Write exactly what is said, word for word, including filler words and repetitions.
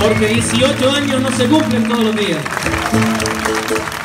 Porque dieciocho años no se cumplen todos los días.